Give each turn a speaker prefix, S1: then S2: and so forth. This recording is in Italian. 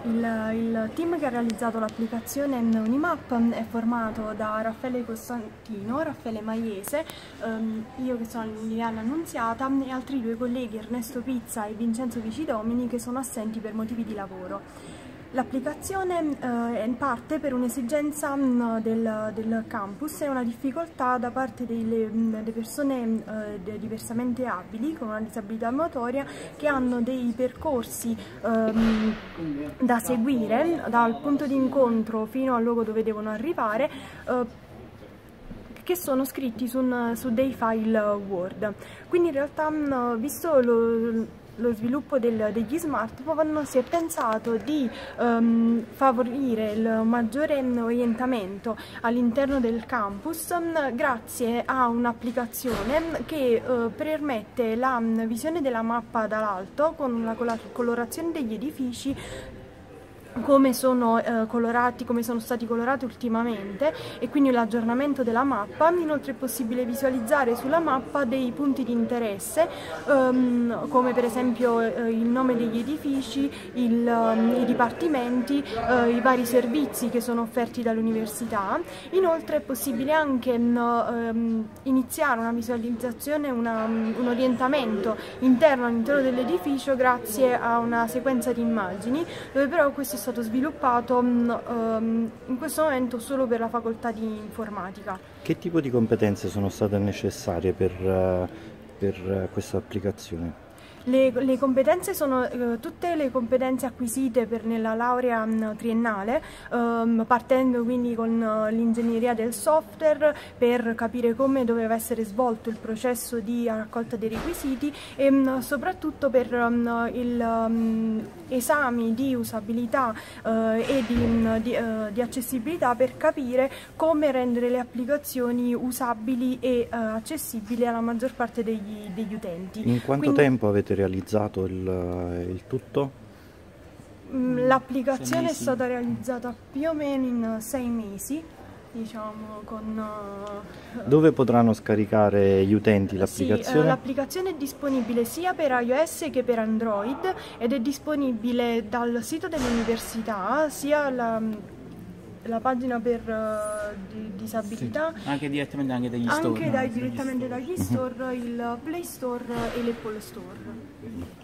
S1: Il team che ha realizzato l'applicazione Unimap è formato da Raffaele Costantino, Raffaele Maiese, io che sono Liliana Annunziata e altri due colleghi, Ernesto Pizza e Vincenzo Vicidomini, che sono assenti per motivi di lavoro. L'applicazione parte per un'esigenza del campus e una difficoltà da parte delle persone diversamente abili con una disabilità motoria che hanno dei percorsi da seguire dal punto di incontro fino al luogo dove devono arrivare, che sono scritti su dei file Word. Quindi in realtà, visto lo sviluppo degli smartphone, si è pensato di favorire il maggiore orientamento all'interno del campus grazie a un'applicazione che permette la visione della mappa dall'alto con la colorazione degli edifici come sono stati colorati ultimamente, e quindi l'aggiornamento della mappa. Inoltre è possibile visualizzare sulla mappa dei punti di interesse, come per esempio il nome degli edifici, i dipartimenti, i vari servizi che sono offerti dall'università. Inoltre è possibile anche iniziare una visualizzazione, un orientamento interno all'interno dell'edificio grazie a una sequenza di immagini, dove però questo è stato sviluppato in questo momento solo per la facoltà di informatica.
S2: Che tipo di competenze sono state necessarie per questa applicazione?
S1: Le competenze sono tutte le competenze acquisite nella laurea triennale, partendo quindi con l'ingegneria del software per capire come doveva essere svolto il processo di raccolta dei requisiti e soprattutto per esami di usabilità e di accessibilità, per capire come rendere le applicazioni usabili e accessibili alla maggior parte degli utenti.
S2: In quanto tempo avete realizzato il tutto?
S1: L'applicazione è stata realizzata più o meno in 6 mesi, diciamo,
S2: Dove potranno scaricare gli utenti l'applicazione?
S1: Sì, l'applicazione è disponibile sia per iOS che per Android ed è disponibile dal sito dell'università, sia la pagina per disabilità,
S3: sì, anche direttamente dagli store.
S1: Direttamente dagli store, il Play Store e l'Apple Store.